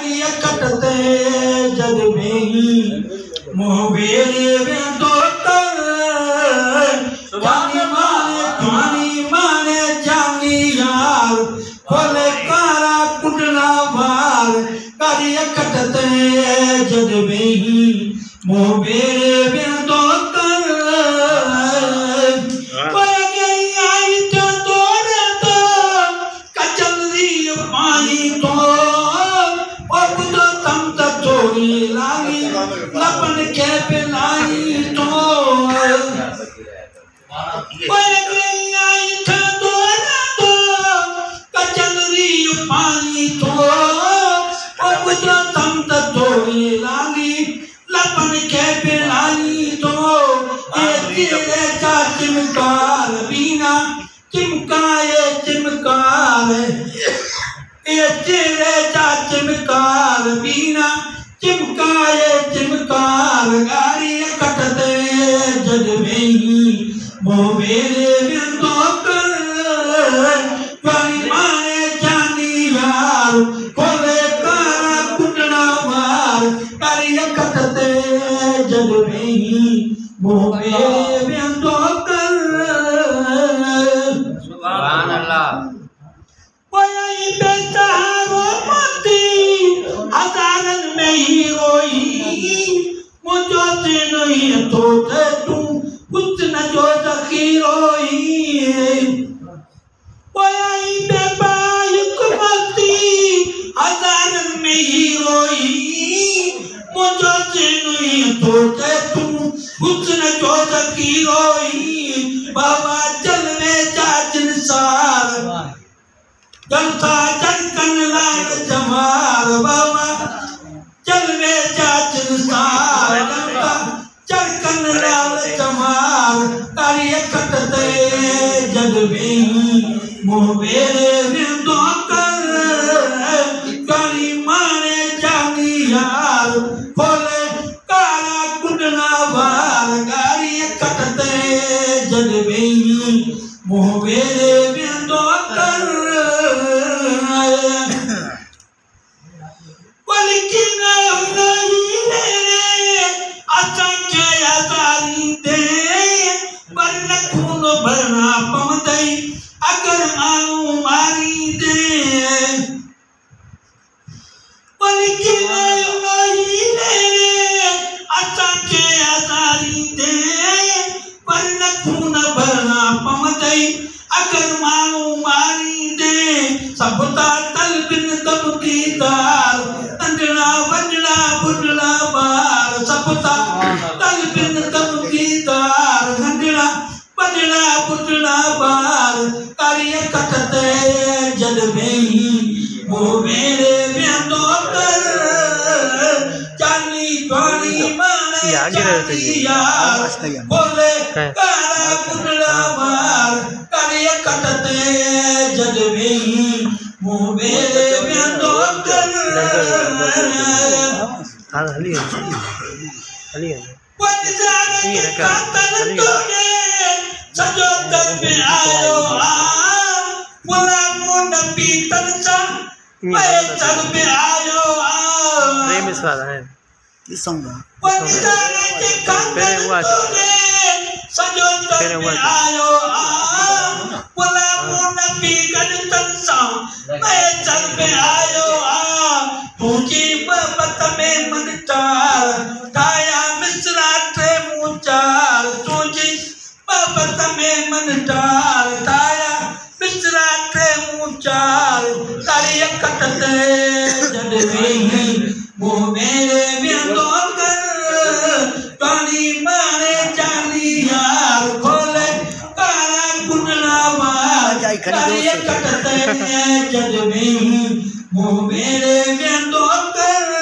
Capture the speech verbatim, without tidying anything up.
गाड़ी कटते जग में मोह बेरे वेंदो कर जानी माने जानी माने जानी यार खोले कारा कुंडला बार गाड़ी कटते जग में मोह बेरे वेंदो कर लपन के पिलाई तो आई था तो तो कचनरी पानी तो और कुछ तम तोड़ी लागी लपन के पिलाई तो ये तेरे का चिमकार बिना चिमकाए चिमकार ये तेरे का चिमकार बिना चिमकाए चिमकार गाड़ी कटते जग में मोह बेरे वेंदो कर गाड़ी माने जानी यार खोले कारा कुंडला मार गाड़ी कटते जग में मोह बेरे वेंदो कर सुभान अल्लाह कोई बेचारो मती हजारन में ही रोई मुझो से नहीं तो तू कुछ न जो सखी रोई कोई बेबायुक मती हजारन में ही रोई मुझो से नहीं तो तू कुछ न जो सखी रोई बाबा चल में चाचन सार जनता जनकन लाल जमार बाबा चल वे चाचन सार जनता जनकन लाल जमार कार्य कटते जग में मोह बेरे वेंदो कर गाड़ी माने जानी यार खोले कारा कुंडला बार गाड़ी कटते जग में मोह बेरे वेंदो कर भरना पवंदई अगर मानू मारी दे बल्कि नहीं ले अच्छा के आजारी दे पर न खून भरना पवंदई अगर मानू मारी दे सबता तल बिन तब की दार तंगड़ा बजड़ा बुडला बार सबता तल बिन तब की दार तंगड़ा बजड़ा बुडला बार कार्य कटते जग में ही मोह बेरे वेंदो कर जानी पानी माने जानी यार बोले कारा बुडला बार कार्य कटते जग में ही मोह बेरे वेंदो कर हां हली हली हली ये का हली सजो दर पे आयो आ बोला मोन पीतन सा मैं दर पे आयो आ प्रेम इस वाला है इस सॉन्ग पहले हुआ सजो दर पे आयो आ बोला मोन पीतन सा मैं दर पे आयो आ तुझी बत में मन चार काया मिश्रा ते मुचार तुझी बत में मन चार काया मिश्रा ते मुचार कार्य कटते जग में ही मोह बेरे वेंदो कर गाड़ी माने जानी यार खोले कारा कुंडला बार कार्य कटते जग में ही मोह बेरे वेंदो कर